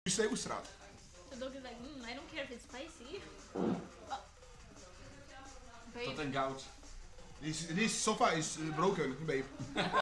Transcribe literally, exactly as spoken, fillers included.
se usrat. The dog is like, mm, I don't care if it's spicy. Oh. Tot een gouch. This, this sofa is broken, babe.